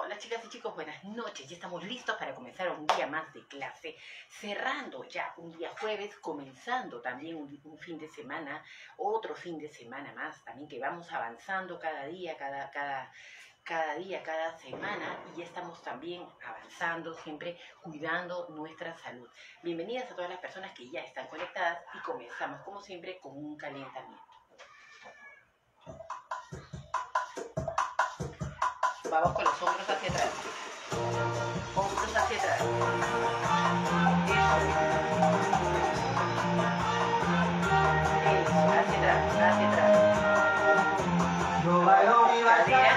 Hola chicas y chicos, buenas noches. Ya estamos listos para comenzar un día más de clase, cerrando ya un día jueves, comenzando también un fin de semana, otro fin de semana más, también que vamos avanzando cada día, cada día, cada semana, y ya estamos también avanzando, siempre cuidando nuestra salud. Bienvenidas a todas las personas que ya están conectadas y comenzamos como siempre con un calentamiento. Vamos con los hombros hacia atrás. Hombros hacia atrás. Eso, hacia atrás, hacia atrás. Cadera.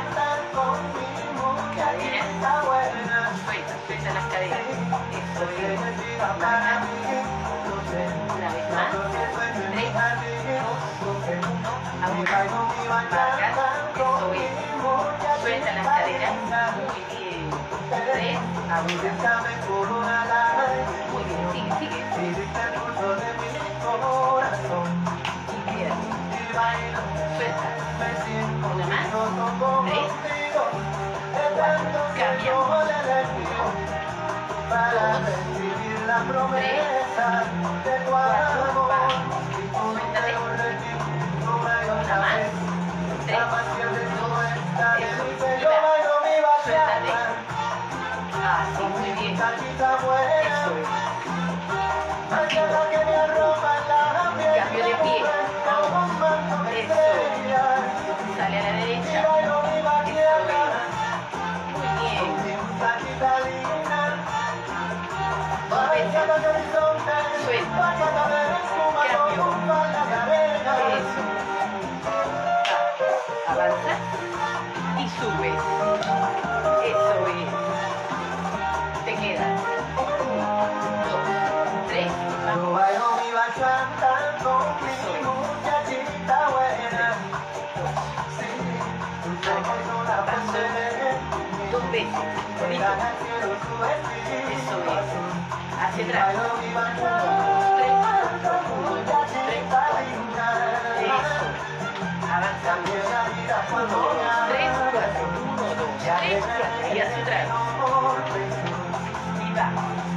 Cadera. Suelta las caderas. Eso es. Marca. Una vez más. 3, 2, 1. Ahora. Marca. Eso es. Suelta las caderas. Muy bien. 3, ahora. Muy bien, sigue. Izquierda. Suelta. Una más. 3, 4. Cambiamos. 2, 3, 4. Va. Suéltate. Una más. 3, 2, eso. Y va. Suéltate. Así, muy bien. Eso es. Cambio de pie. Eso. Sale a la derecha. Eso es. Muy bien. 2 veces. Suelta. Cambio. Eso. Va. Avanza. Y sube. Eso es. Te queda. 1, 2, 3. Vamos. Dos veces. ¿Listo? Eso es. Hacia atrás. 1, 2, 3. 1, 2, 3. Eso. Avanzamos. 1, 2, 3, 4. 1, 2, 3, 4. Y hacia atrás. Y va.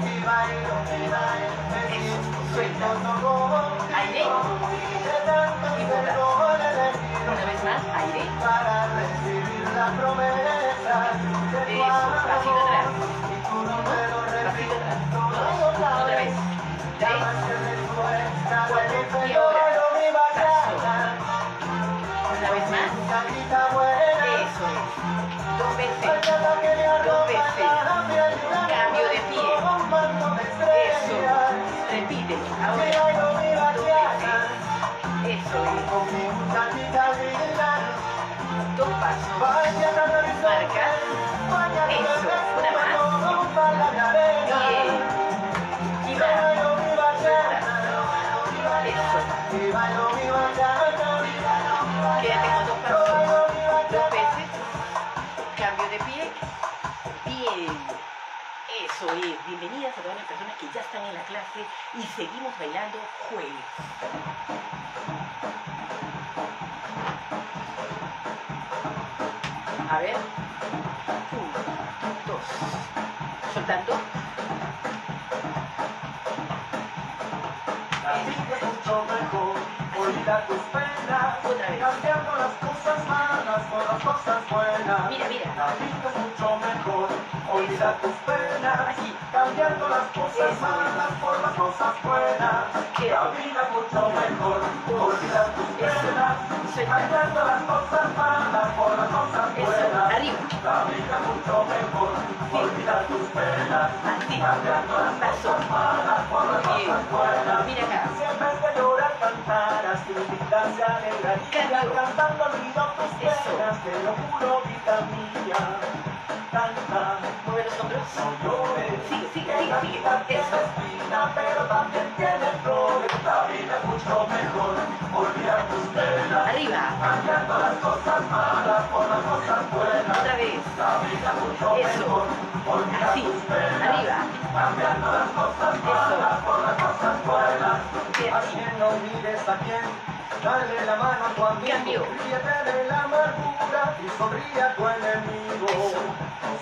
Eso. Suelta. Aire. Y botas. Una vez más. Aire. Eso. Pasito atrás. 1, pasito atrás. 2. Otra vez. 3, 4. Y ahora. Paso. Una vez más. Eso es. 2 veces. 2 veces. Cambio de pie. Eso. Repite. Ahora. 2 veces. Eso es. 2 pasos. Marca. Eso. Una más. Bien. Y va. Eso. Quédate con 2 pasos. 2 veces. Cambio de pie. Bien. Eso es. Bienvenidas a todas las personas que ya están en la clase y seguimos bailando jueves. A ver. 1, 2. Soltando. Mucho mejor, olvida tus penas, otra vez. Cambiando las cosas malas por las cosas buenas. Mira. La vida es mucho mejor, olvida tus penas, Así. cambiando las cosas Eso. malas por las cosas buenas. La vida es mucho mejor, olvida tus penas, Suelta. cambiando las cosas malas por las cosas Eso. buenas. Arriba. La vida es mucho mejor, olvida tus penas, Así. cambiando las Paso. cosas malas por las Muy bien. cosas buenas. Mira acá. Siempre que llorar cantarás, tu vida se alegraría. Cambio. Cantando olvido tus Eso. penas, te lo juro, vida mía. Canta, Mueve los hombros. no llores. Sigue. La vida tiene Eso. espina, pero también tiene flores. La vida es mucho mejor, olvida tus penas. Arriba. Cambiando las cosas malas por las cosas buenas. Otra vez. La vida es mucho Eso. mejor, olvida Así. tus penas. Arriba. Cambiando las cosas malas por las cosas buenas. Bien. A quien no mires a quien, dale la mano a tu amigo. Cambio. Ríete de la amargura y sonríe a tu enemigo. Eso. No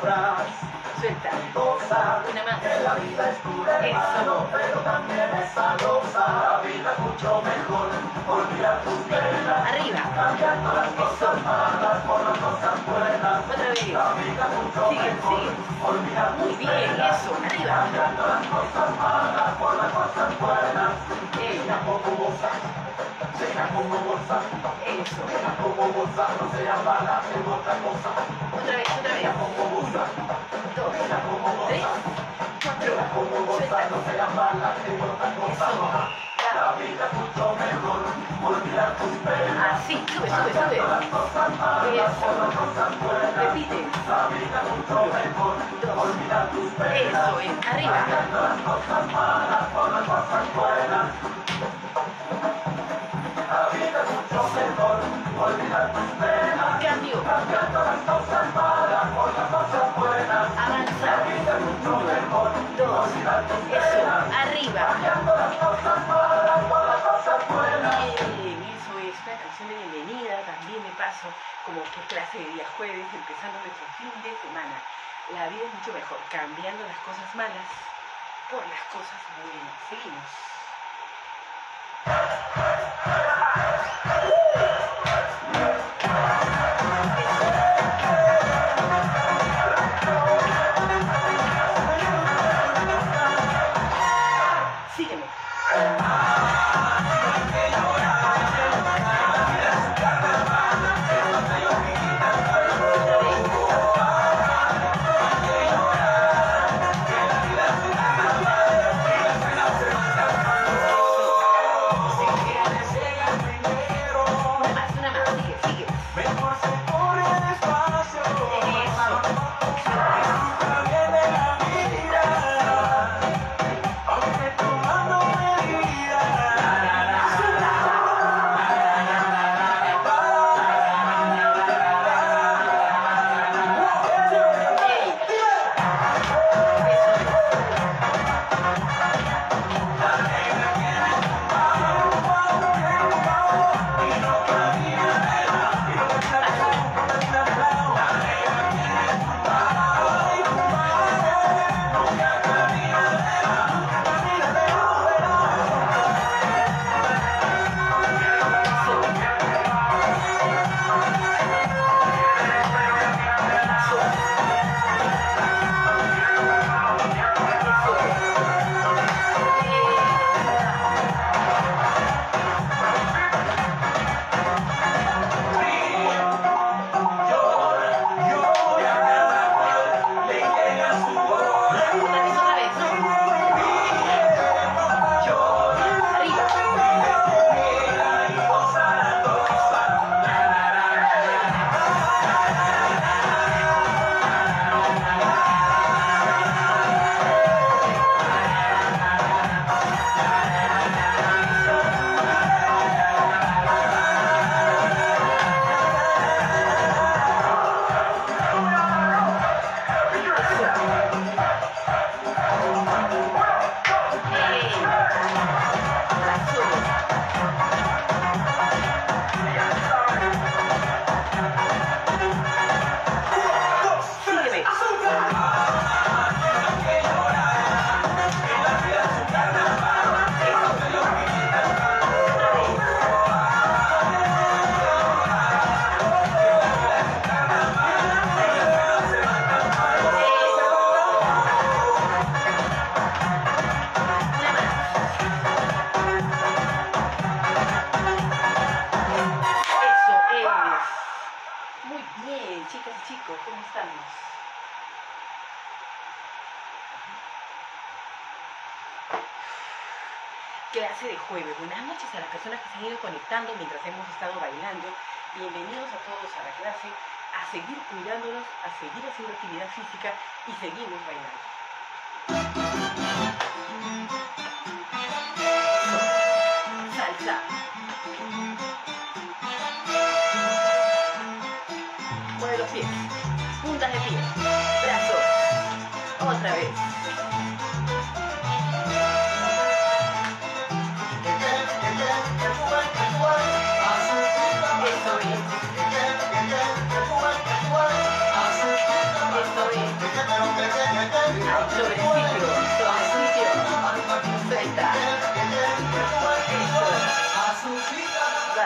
podrás Suelta. gozar. Una más. Que la vida es dura, hermano, Eso. pero también es sabrosa. La vida es mucho mejor, olvidar tus penas. Arriba. Cambiando las cosas malas por las cosas buenas. Otra vez. La vida es mucho Sigue, mejor, sigue. olvidar Muy tus bien, penas. eso. Arriba. Cambiando las cosas malas por las cosas buenas. Sea como gozar, sea como gozar, Eso. sea como gozar, no sea mala, es otra cosa. Otra vez, otra vez. Sea como gozar, Dos, sea como tres, gozar, cuatro. sea como gozar, no sea mala, es otra cosa. La vida es mucho mejor, olvidar tus penas. Así, sube, sube, sube. Las cosas malas por las Eso. cosas buenas. Repite. La vida es mucho mejor, olvidar tus penas. Eso es. Arriba. Las cosas malas por las cosas buenas. La vida es mucho mejor, olvidar tus penas. Cambio. Cambiando las cosas malas por las cosas buenas. Avanza. La vida es mucho mejor, Dos. olvidar tus Eso. penas. Arriba. Cambiando las cosas malas por las cosas buenas. Bien, eso es una canción de bienvenida, también de paso, como que clase de día jueves, empezando nuestro fin de semana. La vida es mucho mejor, cambiando las cosas malas por las cosas buenas. Seguimos. Sígueme. Una más, sigue, sigue. Mejor se corre despacio. Eso. Nunca viene la vida, aunque tomando medidas. Ey. Eso. Otra vez, ¿no? Arriba. Ey. Paso. Sígueme. Otra vez. Una más. Eso es. Muy bien, chicas y chicos, ¿cómo estamos? Clase de jueves. Buenas noches a las personas que se han ido conectando mientras hemos estado bailando. Bienvenidos a todos a la clase, a seguir cuidándonos, a seguir haciendo actividad física y seguimos bailando. Salsa. Mueve los pies. Puntas de pie. Brazos. Otra vez. Eso es. Eso es. Sobre sitio. Suelta. Eso. Va.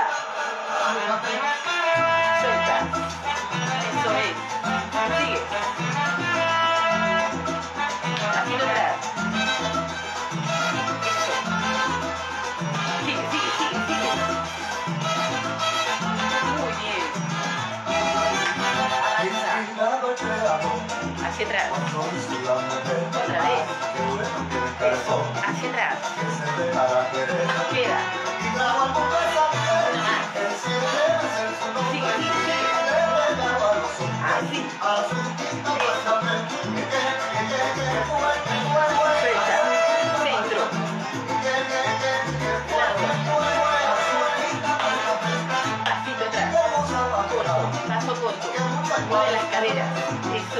Suelta. Eso es. Sigue. Haciendo atrás. Eso. Sigue. Muy bien. Avanza. Hacia atrás. Otra vez. Eso. Hacia atrás. Queda. Una más. Sigue. Así. Eso. Suelta. Centro. Lado. Pasito atrás. Corto. Paso corto. Mueve las caderas. Eso.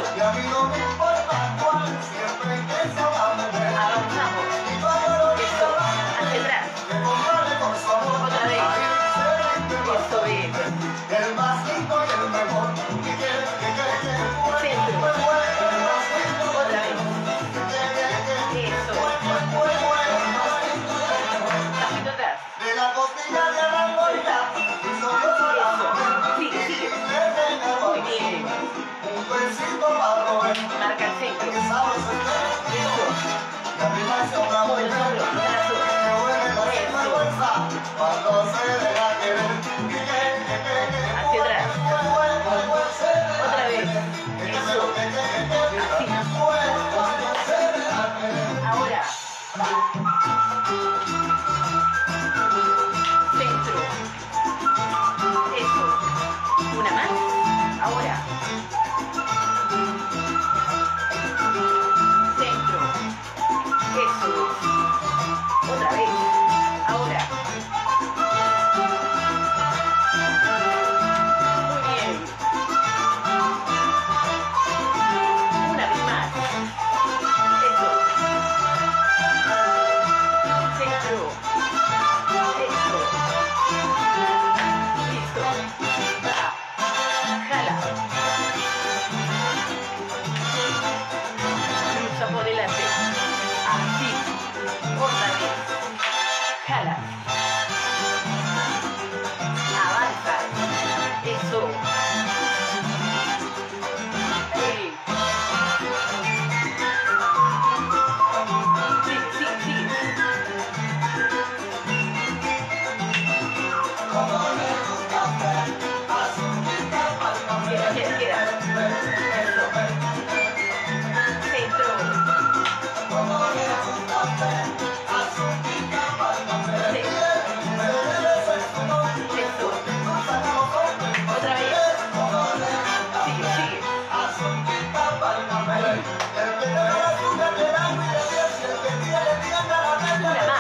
Avanzamos. Eso. Hacia atrás. Otra vez. Eso es. Centro. Otra vez. Eso. Pasito atrás. Eso. Sigue. Muy bien. Marca el centro. Eso. Mueve los hombros, brazos. Hacia atrás. Otra vez. Eso. Así. Ahora. Centro. Eso. Una más. Ahora. Centro. Eso. Otra vez. Ahora. Muy bien. Una vez más. Eso. Centro. Eso. Listo. Va. Jala. Cruza por delante. Así. Otra vez. Jala. Avanza. Eso. Sigue. Queda. Eso. Centro. Eso. Otra vez. Sigue. Una más.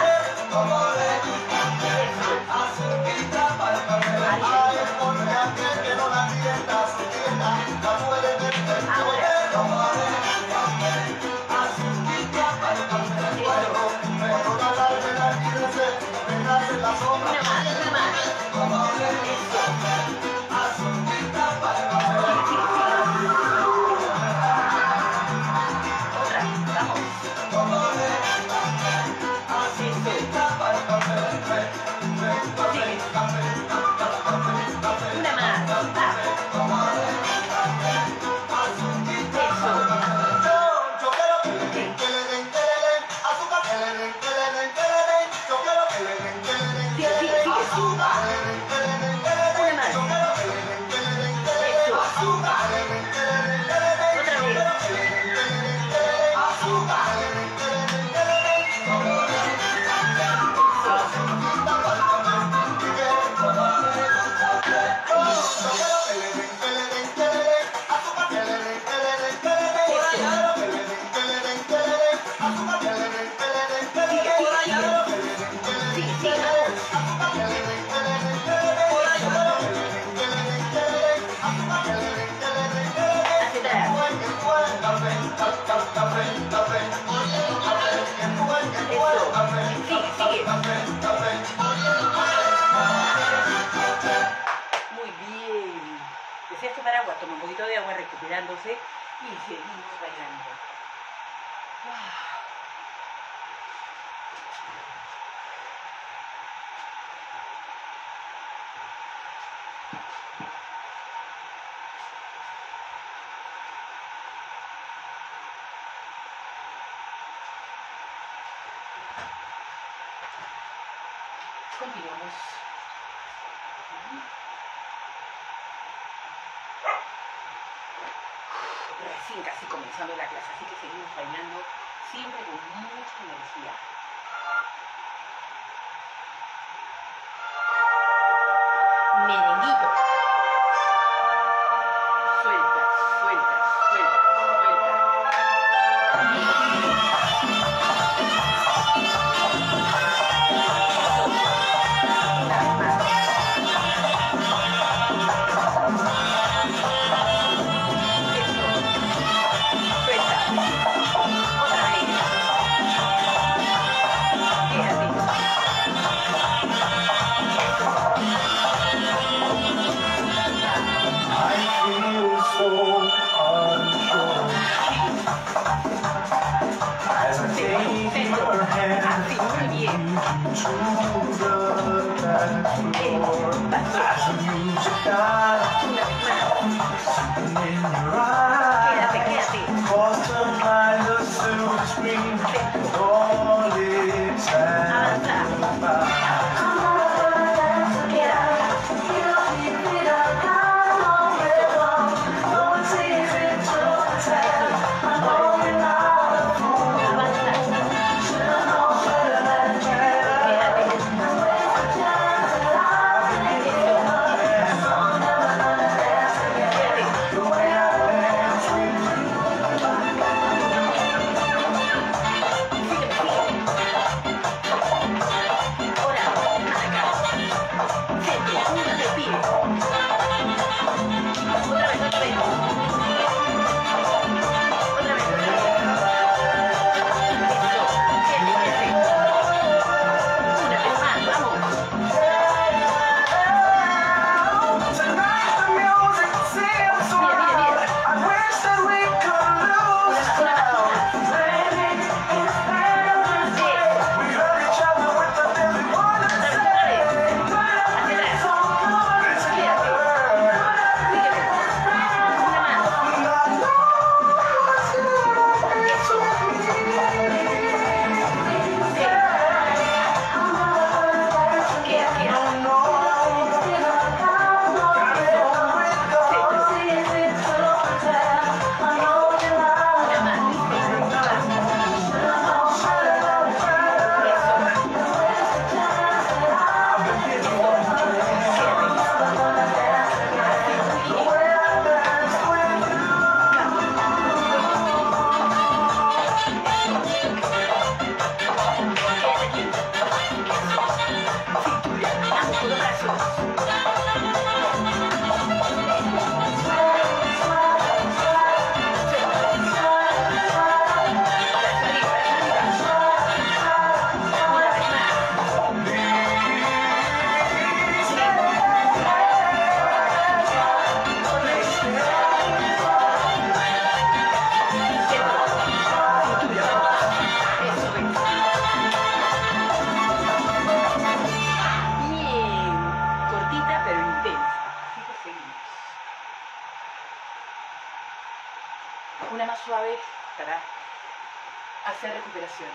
Paraguas, toma un poquito de agua recuperándose y seguimos bailando. Continuamos. Recién casi comenzando la clase, así que seguimos bailando siempre con mucha energía. Merenguito. Suelta, suelta, suelta, Una más suave para hacer recuperación.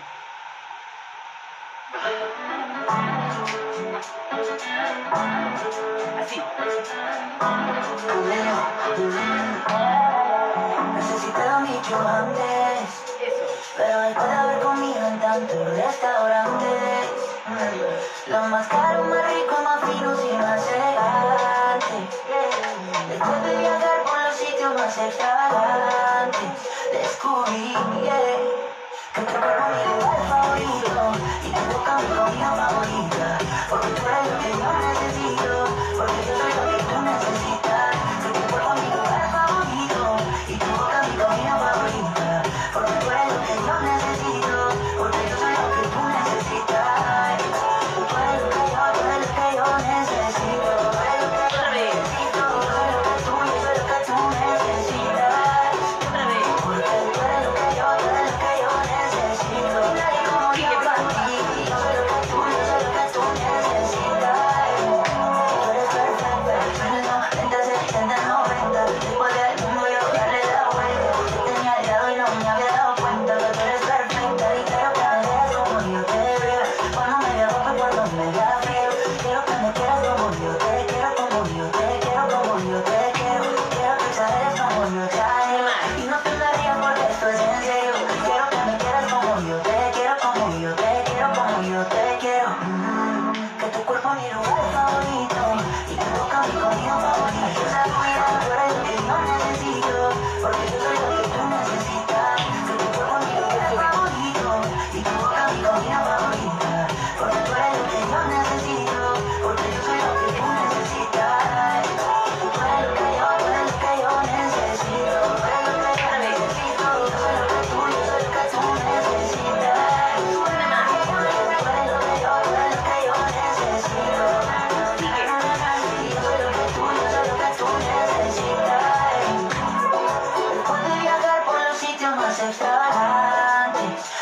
Así. Necesitaba dicho antes, Eso. pero después de haber comido en tantos restaurantes, lo más caro, más rico, más fino, sin más elegante. Después de viajar por los sitios más extravagantes, descubrí que tu cuerpo es mi lugar favorito y tu boca mi comida favorita, porque tú eres lo que yo necesito, porque yo soy lo que tú necesitas. Que tu cuerpo es mi lugar favorito y tu boca mi comida favorita, porque tú eres lo que yo necesito, porque yo soy lo que tú necesitas. Tú eres lo que yo necesito, tú eres lo que yo necesito, yo soy lo que tú necesitas.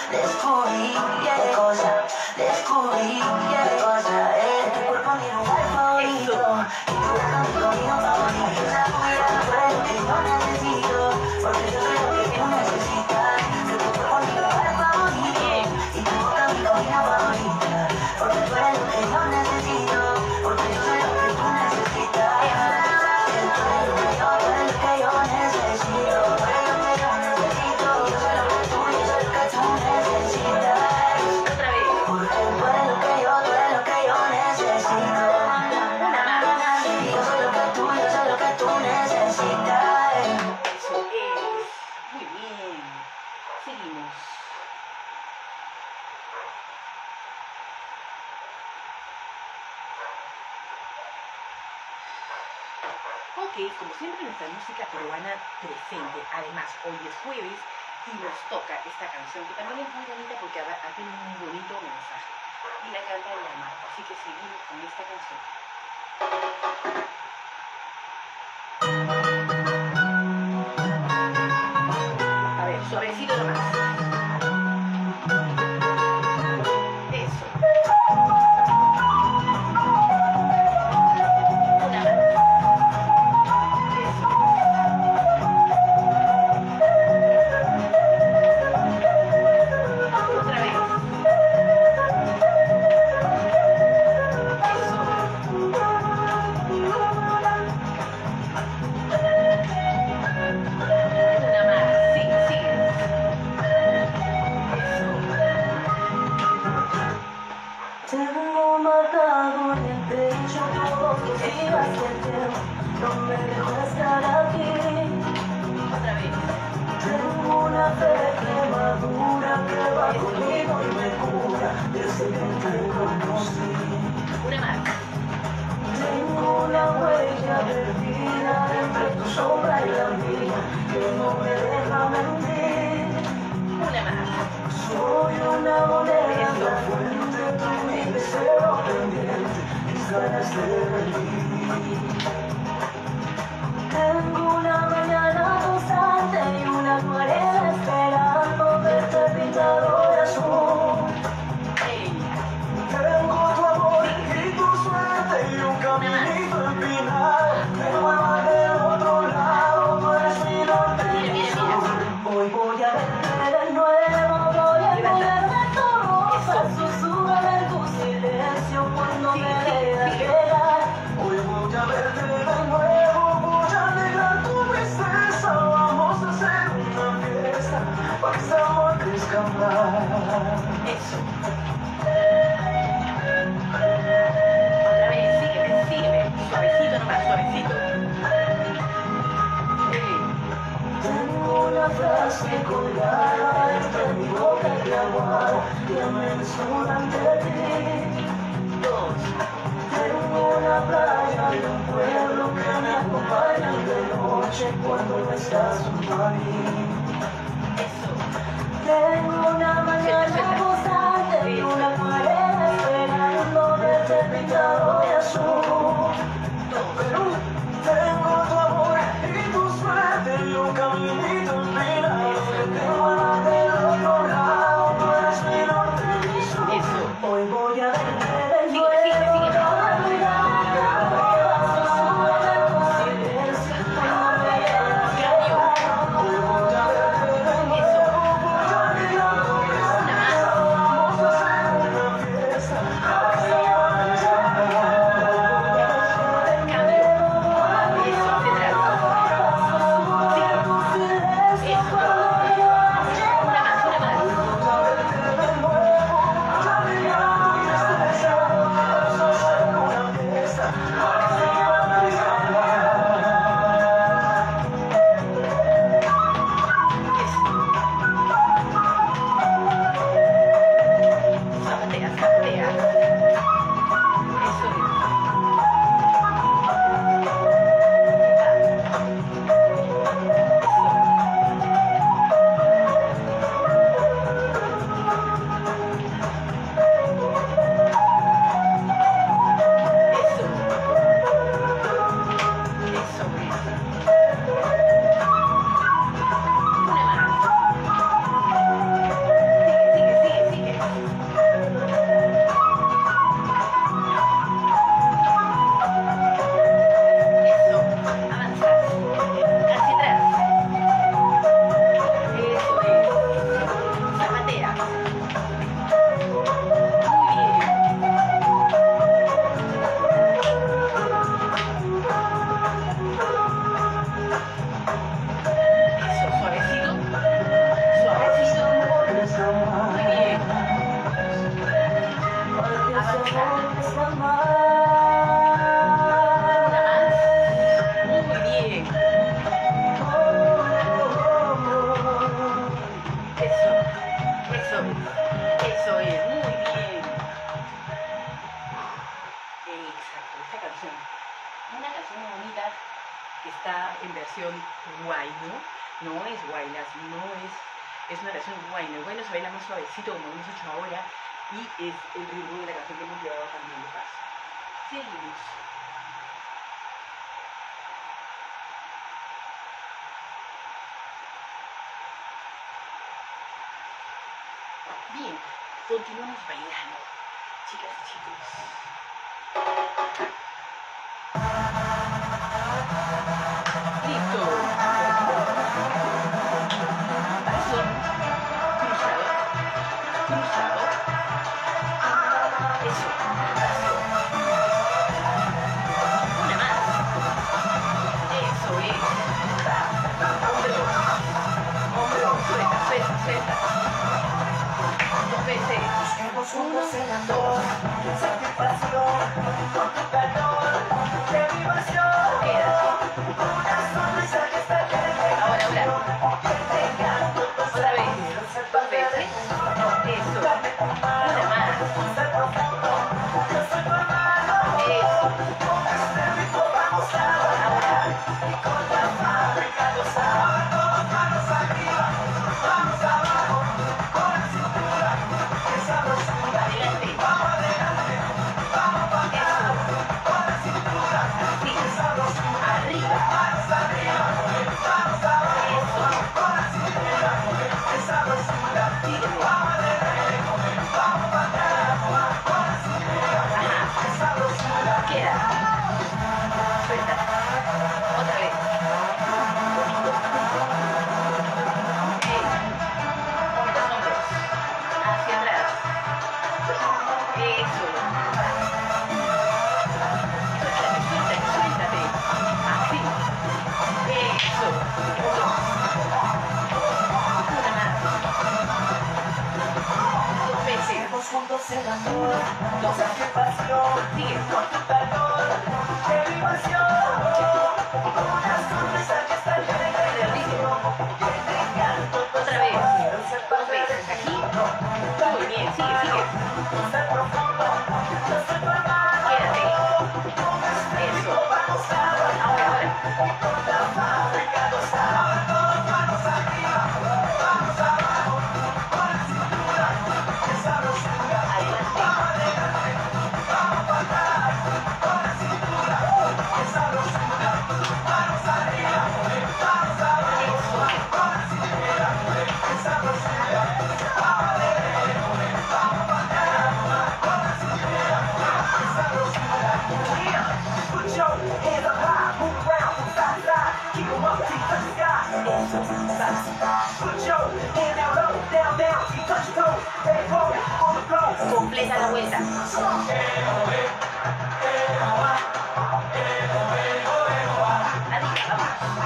descubrí qué cosa, descubrí qué cosa es. Tu cuerpo mi lugar favorito y tu boca mi camino favorito. Tú eres lo que yo necesito, porque yo soy lo que tú necesitas. Que tu cuerpo mi lugar favorito y tu boca mi camino favorita, porque tú eres lo que yo necesito, porque yo soy lo que tú necesitas. Tú eres lo que yo necesito, tú eres lo que yo necesito. Yo soy lo que tú, yo soy lo que tú necesitas. Otra vez. Porque tú eres lo que yo necesito. Y yo soy lo que tú, yo soy lo que tú necesitas. Eso es. Muy bien. Seguimos. Ok, como siempre nuestra música peruana presente. Además, hoy es jueves y nos toca esta canción que también es muy bonita porque tiene un bonito mensaje. Y la canta la Marta. Así que seguimos con esta canción. A ver, suavecito nomás. Eso. Una más. Eso. Otra vez. Una más. Sigue, sigue. Tengo marcado en el pecho todos los días que el tiempo no me dejó estar aquí. Otra vez. Tengo una fe que madura, que va conmigo y me cura desde que te conocí. Una más. Tengo una huella perdida entre tu sombra y la mía que no me deja mentir. Una más. Soy una moneda en la fuente, tú mi deseo pendiente, mis ganas de vivir. Tengo una mañana constante y una acuarela esperando verte pintado de azul. Ey. Tengo tu amor y tu suerte y un caminito empinado que no va del otro lado, tú eres mi norte y mi sur. Hoy voy a verte de nuevo, voy a ponerme tu rosa, susurrar en tu silencio cuando me veas llegar. Hoy voy a verte de nuevo, voy a alegrar tu tristeza, vamos a hacer una fiesta para que este amor crezca más. Eso. Otra vez, sígueme, sígueme. Suavecito nomás, suavecito. Tengo una frase colgada entre mi boca y la almohada que me suena ante ti. Dos. Tengo una playa y un pueblo que me acompañan de noche cuando no estás junto a mí. Eso. Tengo una mañana constante y una acuarela esperando verte pintado de azul. Perú, tengo tu amor y tu suerte y un caminito empinado que te va del otro lado, tú eres mi norte y mi sur. Eso. Hoy voy a verte de Sigue, nuevo, sigue, sigue. susurrar en tu silencio cuando me veas llegar. Hoy voy a versión huayno, no es guaylas, no es una versión huayno. El huayno se baila más suavecito como hemos hecho ahora y es el ritmo de la canción que hemos llevado también de paso. Seguimos. Bien, continuamos bailando, chicas y chicos. Listo. Paso, cruzado, cruzado. Eso, paso. Una más. Eso es. Hombro, hombro, suelta, suelta, suelta. Dos veces. Busquemos juntos el amor, satisfacción, con tu calor, de diversión. Quédate. Una sonrisa que está llena. Ahora, ahora. Que tenga todo Otra vez. ser Dos parte de veces. Eso. dame tu mano, Una más. ser profundo, yo soy tu hermano. Eso. Con este ritmo vamos a bailar y con la fábrica gozar. Todas manos arriba, vamos abajo, con la cintura, esa brosura. Adelante. Vamos adelante, vamos para acá, con la cintura, Así. esa brosura. Arriba. Manos arriba, vamos abajo, con la cintura, esa brosura. Sígueme. Vamos adelante, vamos para atrás, con la cintura, Ajá. esa brosura. Queda. Suelta. Otra vez. Los hombros. Hacia atrás. Eso. Suéltate, suéltate, suéltate. Así. Eso. Una más. Dos veces. Hacemos juntos el amor, la satisfacción, Sigue. con tu calor, de diversión. Una sonrisa que está llena de ilusión, que te encanto. Otra vez. Quiero ser Dos parte de veces. ti. Aquí. Muy bien. Sigue, sigue. Ser profundo, yo soy tu hermano. Quédate. Con este Eso. ritmo vamos a bailar Ahora, ahora. y con la fábrica gozar. Todas manos arriba, vamos abajo, con la cintura, esa brosura. Adelante. Vamos adelante, vamos para atrás, con la cintura, esa brosura. Manos arriba, vamos abajo, con la cintura, esa brosura. Vamos adelante, vamos para atrás, con la cintura, esa brosura. Yeah, put your hands up high, move around from side to side, keep 'em up till you touch the sky. Put your hand down low, down, down, till you touch your toes. Head forward, on the floor. Completa la vuelta. Arriba,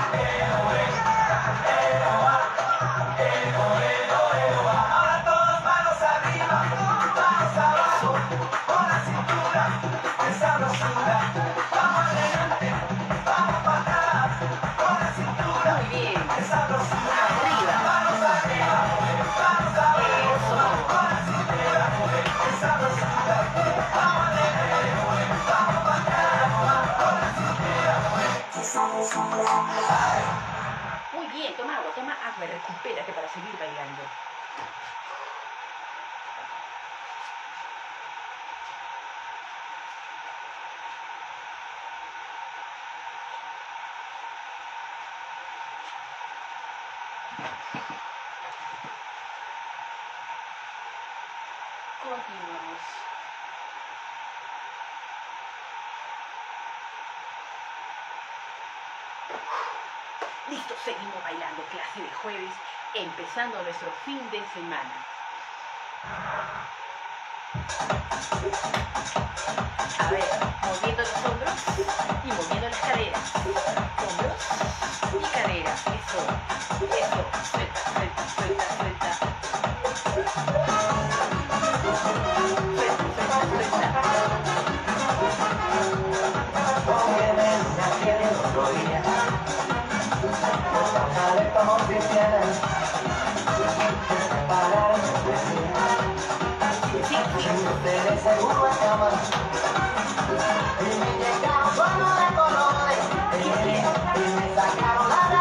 vamos. Ahora todas manos arriba, manos abajo, con la cintura, esa brosura. Vamos adelante, vamos para atrás, con la cintura, Muy bien. esa brosura. Arriba. Manos arriba, manos abajo, Eso. con la cintura, esa brosura. Vamos adelante, vamos para atrás, con la cintura, esa brosura. Muy bien, toma agua y recupérate para seguir bailando. Continuamos. Listo, seguimos bailando clase de jueves, empezando nuestro fin de semana. A ver, moviendo los hombros y moviendo las caderas. Hombros y caderas. Eso, eso. Suelta, suelta, suelta, suelta. Seguro es amar. Y me llegaron tonos de colores y me sacaron la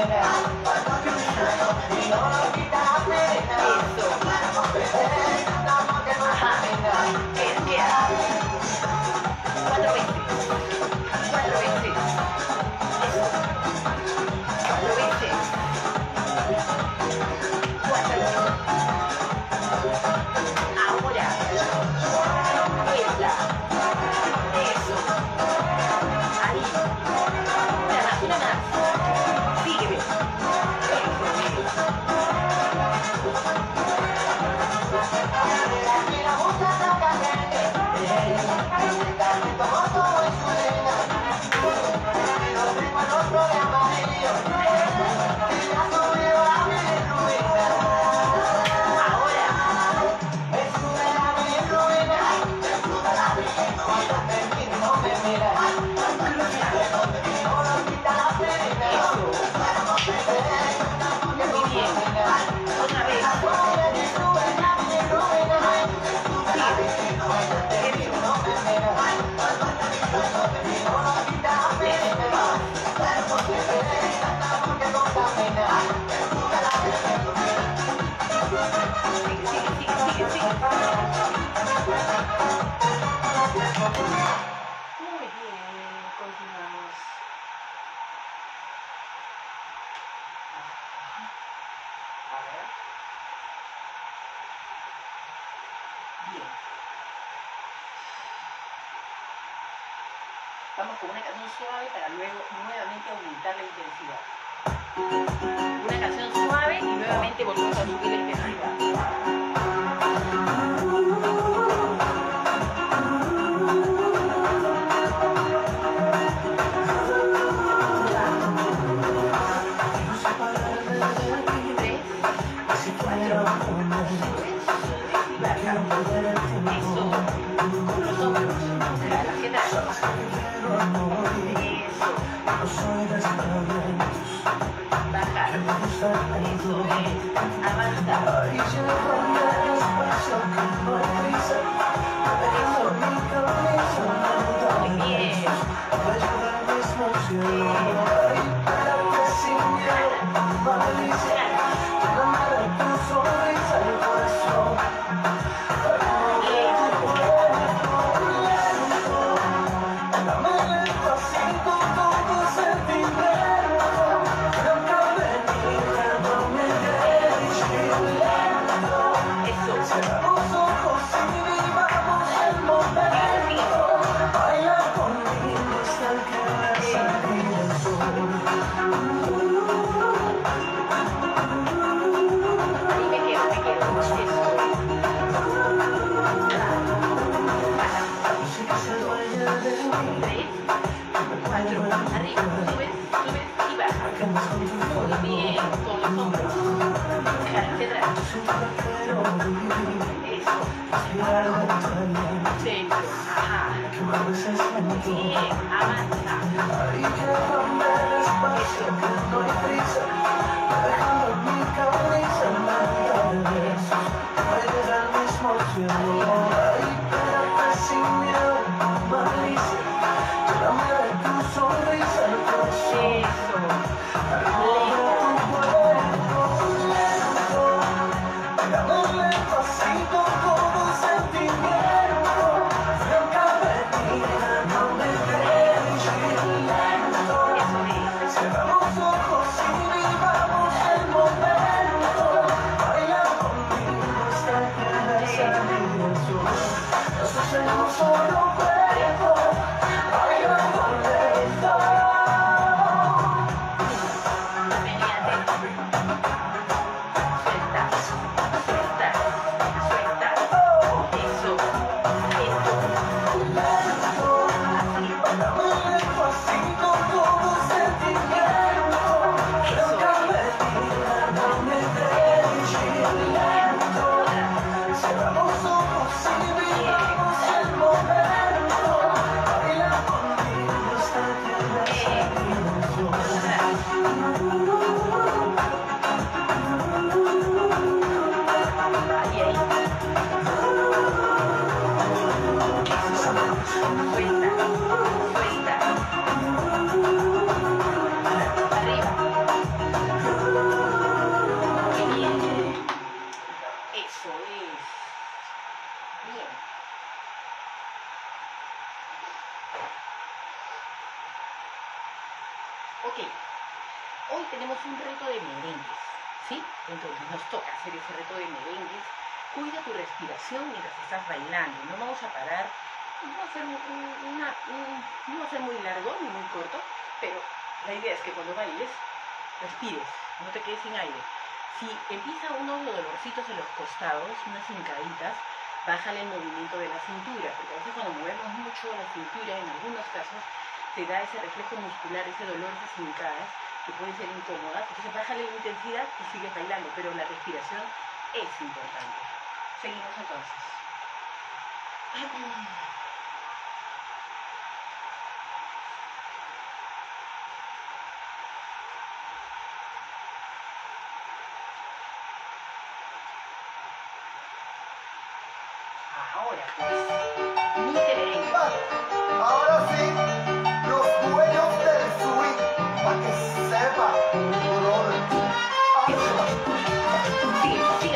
Vamos con una canción suave para luego nuevamente aumentar la intensidad. Una canción suave y nuevamente volvemos a subir la intensidad. Ok, hoy tenemos un reto de merengues, ¿sí? Entonces nos toca hacer ese reto de merengues. Cuida tu respiración mientras estás bailando, no vamos a parar, no va a ser, no va a ser muy largo ni muy corto, pero la idea es que cuando bailes, respires, no te quedes sin aire. Si empieza unos dolorcitos en los costados, unas hincaditas, bájale el movimiento de la cintura, porque a veces cuando movemos mucho la cintura, en algunos casos, te da ese reflejo muscular, ese dolor, esas hincadas, que pueden ser incómodas. Entonces bájale la intensidad y sigues bailando, pero la respiración es importante. Seguimos entonces. Ahora pues, mi merengue. Ahora sí, los dueños del swing, para que sepa, brother. Sigue.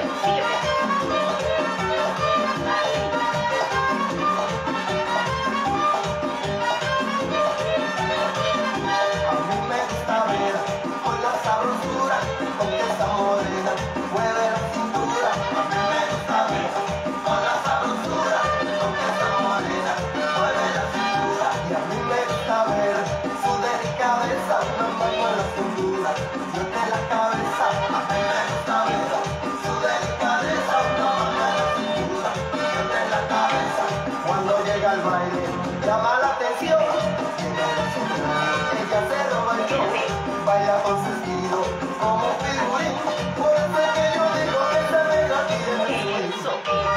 A mí me gusta ver con la sabrosura, con esa morena mueve la cintura. A mí me gusta ver con la sabrosura, con esa morena mueve la cintura. Y a mí me gusta ver su delicadeza, una mano en la cintura, yo de la cabeza. A mí me gusta ver su delicadeza, una mano en la cintura, yo de la cabeza. Cuando llega al baile, llama la atención. Ella se roba el show, baila con su estilo como un figurín. Por eso es que yo digo que esta negra tiene Eso.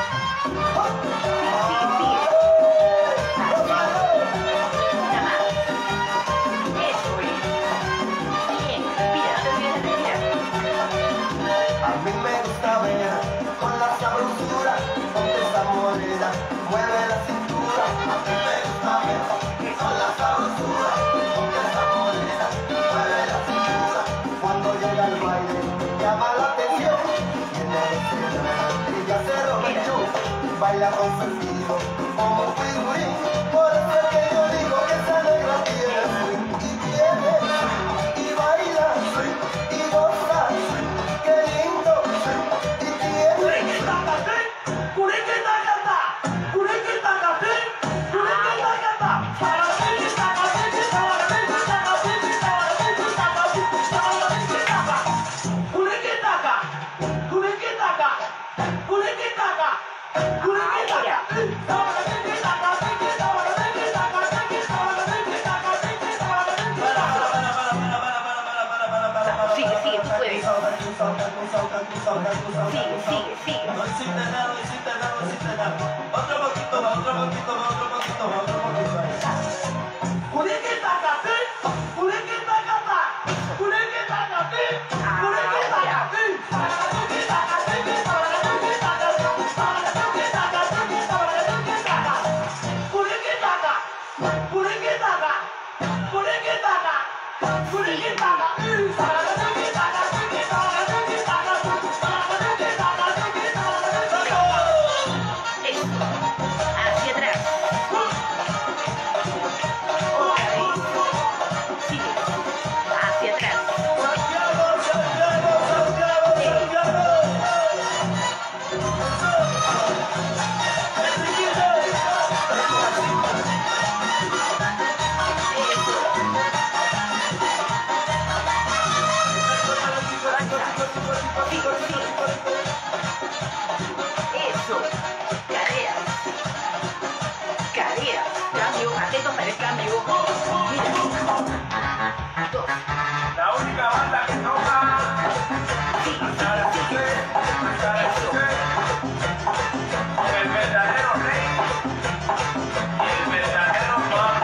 A mí me gusta ver con la sabrosura, con esa morena mueve la cintura. A mí me gusta ver con la sabrosura, con esa morena mueve la cintura. Cuando llega al baile llama la atención. Tiene escena, ella se roba el show, baila con su estilo como un figurín. Por eso es que yo digo que esa negra tiene swing y tiene swing y baila swing y goza swing. Qué lindo swing y tiene Sigue, tú puedes. Sigue. No hiciste nada. Otro poquito más. Hacia atrás. Sigue. Hacia atrás. Eso. Caderas. Cambio. Atentos para el cambio. Mira. 2. La única banda que toca. El verdadero rey y el verdadero mambo.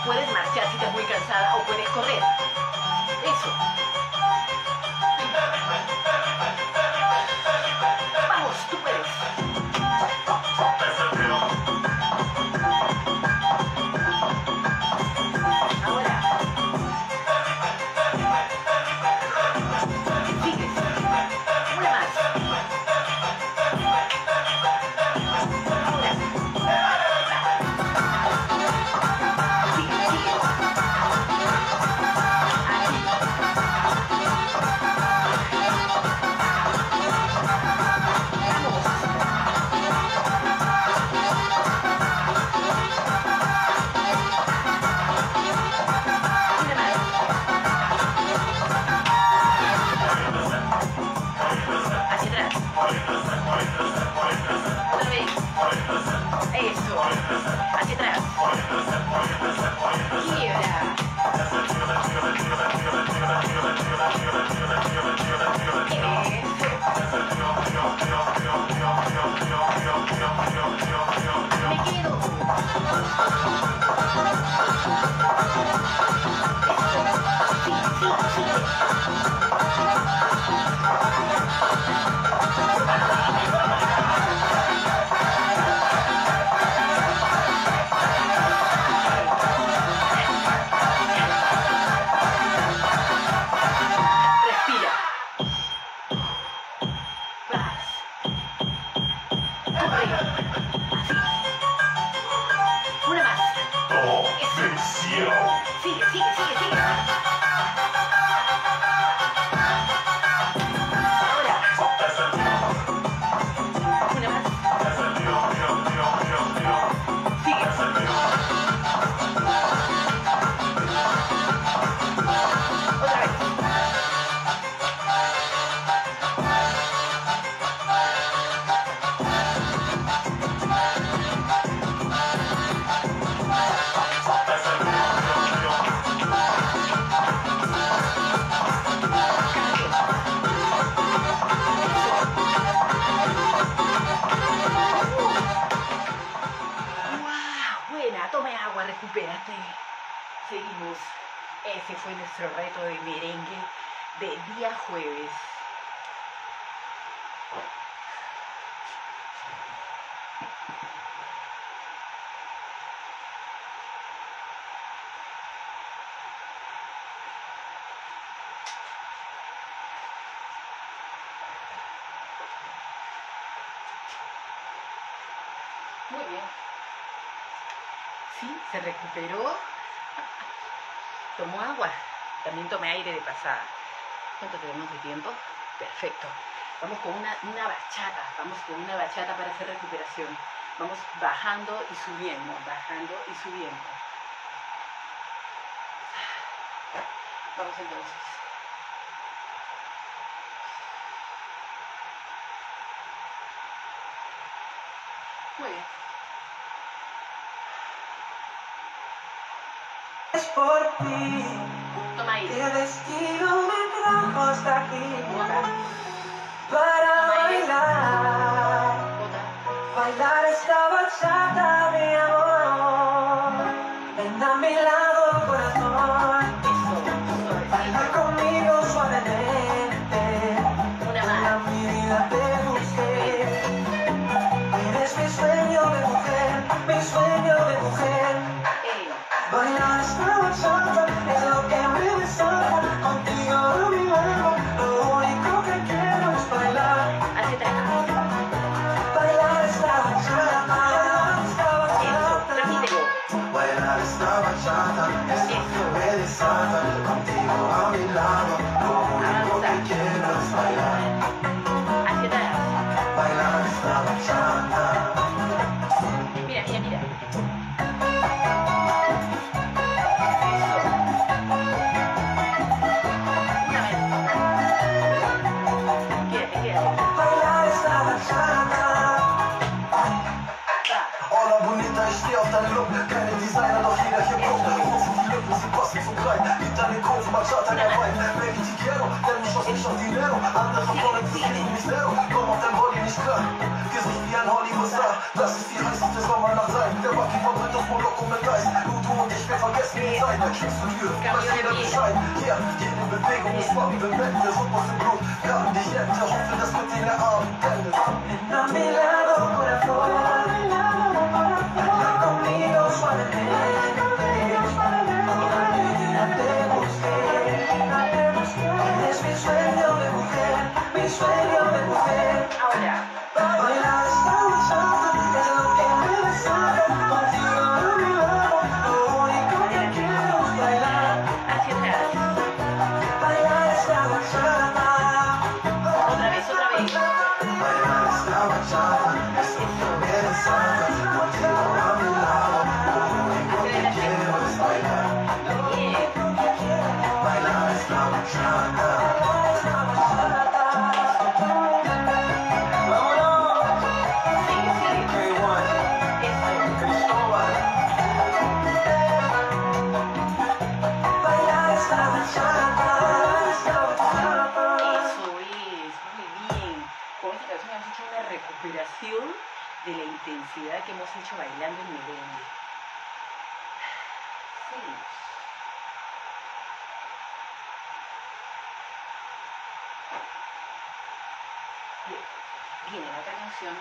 puedes marchar si estás muy cansada o puedes correr. Eso. Vamos, tú puedes. Ahora. Sigues. Una más. Ahora. Sigue, sigue. Recupérate. Seguimos. Ese fue nuestro reto de merengue de día jueves. Muy bien. Sí, se recuperó. Tomó agua. También tomé aire de pasada. ¿Cuánto tenemos de tiempo? Perfecto. Vamos con una bachata. Vamos con una bachata para hacer recuperación. Vamos bajando y subiendo. Bajando y subiendo. Vamos entonces. Muy bien. Es por ti, Toma aire. el destino me trajo hasta aquí Bota. para Toma aire. bailar, Bota. bailar esta bachata de amor. Ven a mi lado, corazón, Eso. baila conmigo suavemente. Una Toda más. mi vida te busqué, eres mi sueño de mujer, mi sueño de mujer. Bailar esta bachata es lo que me desata. Contigo a mi lado, lo único que quiero es bailar. Hacia atrás. Bailar esta bachata, bailar esta Eso. bachata. Repítelo. Bailar esta bachata es lo que me desata. Contigo a mi lado, lo único que quiero es bailar. Hacia atrás. Bailar esta bachata. Mira, mira, mira. Una vez. Quédate, quédate. Bailar esta bachata. Alla bonita är stelt en look. Kan ni designa då hela hiphop? Hon som till luppen sin pass som braj. Hittar en kod som bachata är vibe. Make it A mi lado, corazón, conmigo suavemente. Es mi sueño de mujer, mi sueño de mujer. Ahora, Bailar esta bachata es lo que me desata. Contigo a mi lado, lo único que quiero es bailar. hacia atrás. Bailar esta bachata. Otra vez, otra vez. Bailar esta bachata es lo que me desata. Contigo a mi lado, lo único que quiero es bailar. Bien. Bailar esta bachata. Sigue, sigue. Eso. Bailar esta bachata. Eso es, muy bien. Con esta canción hemos hecho una recuperación de la intensidad que hemos hecho bailando en merengue. Seguimos. Bien, viene la otra canción.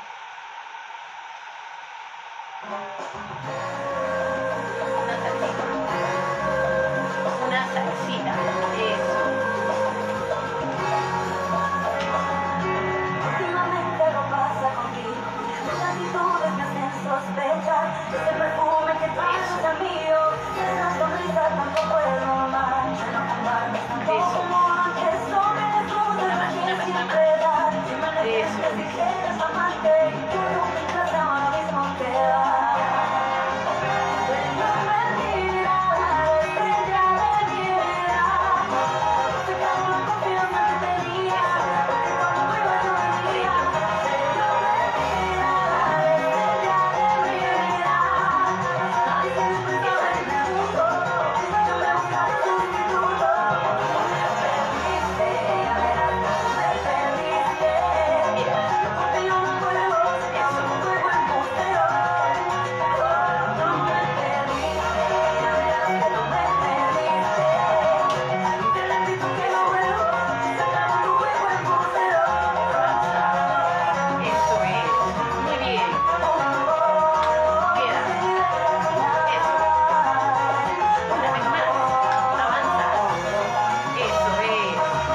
Una salsita. Eso. Últimamente algo pasa contigo. Tus actitudes me hacen sospechar. Ese perfume que traes es el mío. Esa sonrisa tampoco es normal. Ya no compartes tanto como antes. No me disfrutas lo que siempre das. Si me necesitas dijeras amante. Que nunca te amo lo mismo que das. Eso es. Muy bien. Queda. Eso. Una vez más. Avanza. Eso es.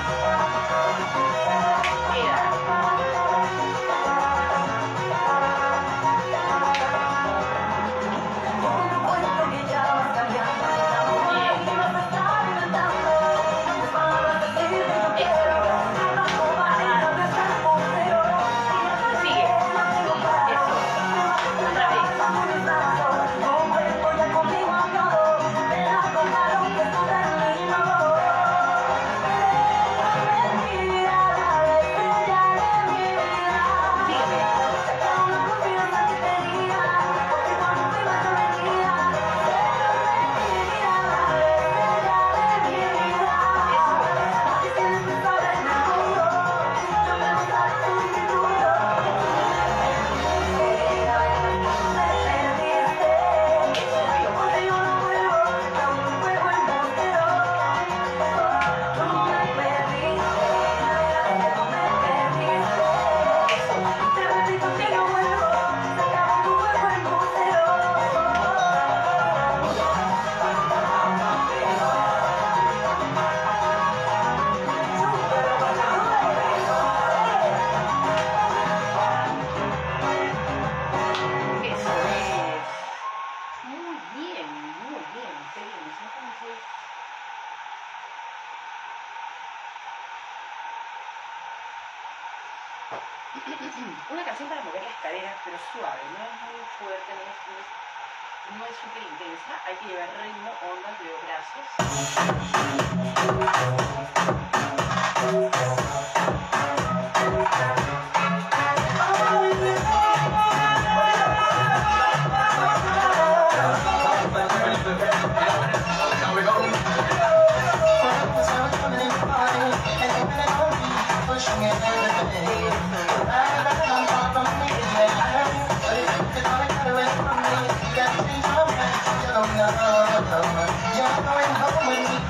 Queda. Sigue. Eso. Otra vez. Sígueme. Eso es. Muy bien, muy bien. Seguimos entonces. Una canción para mover las caderas, pero suave, no es muy fuerte, no es súper intensa. Hay que llevar ritmo, ondas de los brazos. Yeah.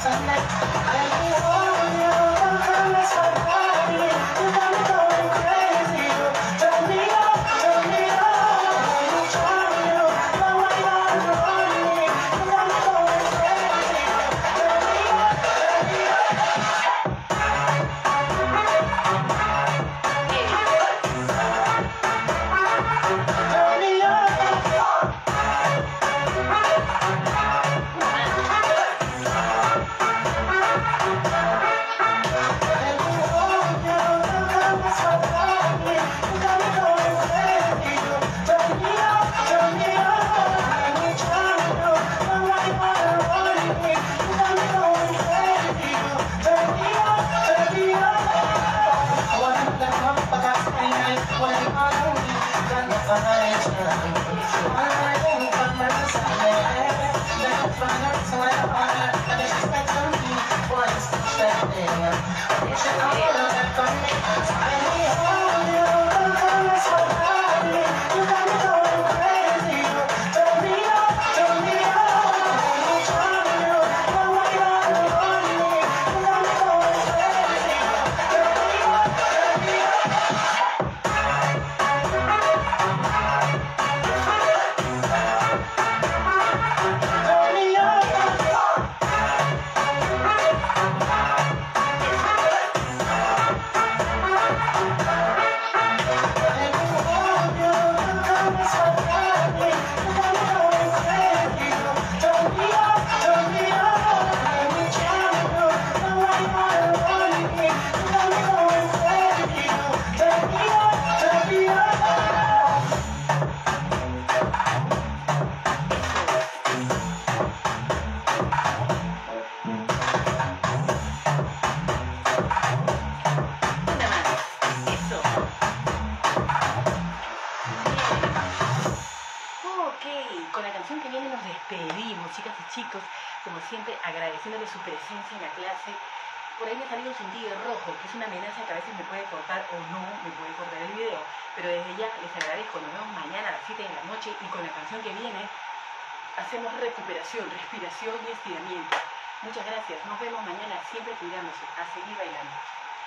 Chicos, como siempre, agradeciéndole su presencia en la clase. Por ahí me ha salido un sentido rojo, que es una amenaza que a veces me puede cortar o no me puede cortar el video. Pero desde ya les agradezco. Nos vemos mañana a las 7 de la noche y con la canción que viene hacemos recuperación, respiración y estiramiento. Muchas gracias. Nos vemos mañana, siempre cuidándose. A seguir bailando.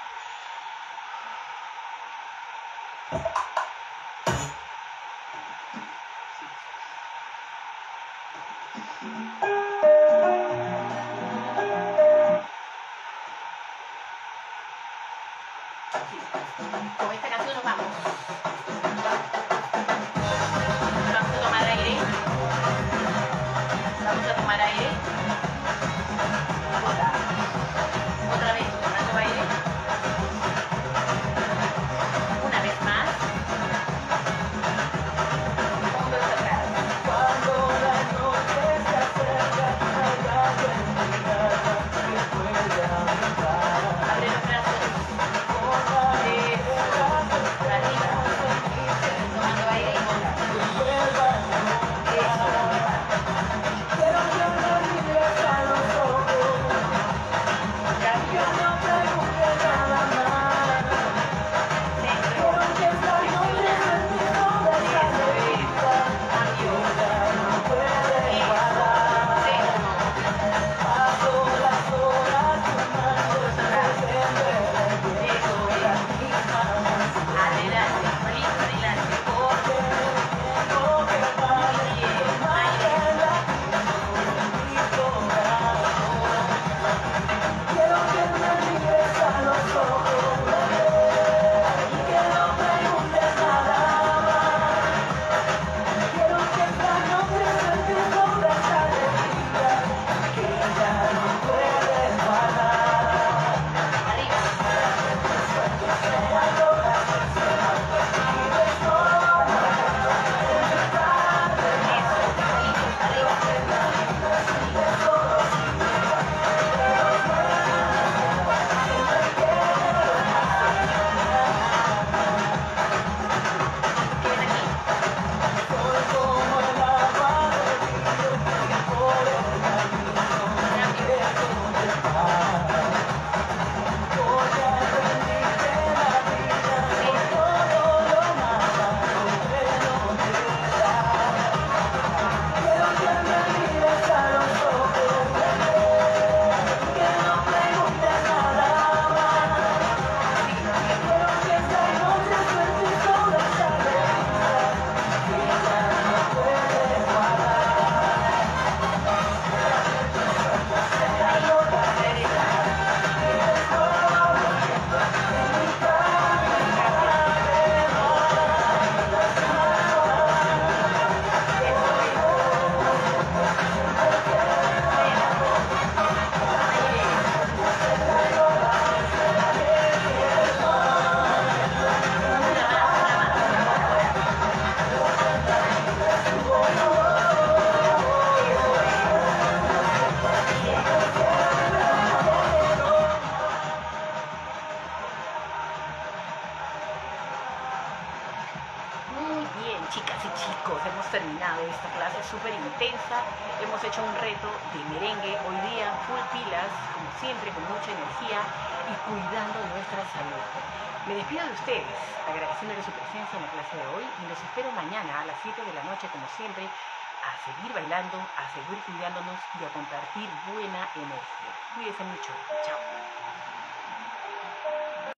Con esta canción nos vamos. Vamos a tomar aire. Vamos a tomar aire. Otra vez, tomando aire. hecho un reto de merengue. Hoy día full pilas, como siempre, con mucha energía y cuidando nuestra salud. Me despido de ustedes, agradeciéndoles su presencia en la clase de hoy y los espero mañana a las 7 de la noche, como siempre, a seguir bailando, a seguir cuidándonos y a compartir buena energía. Cuídense mucho. Chao.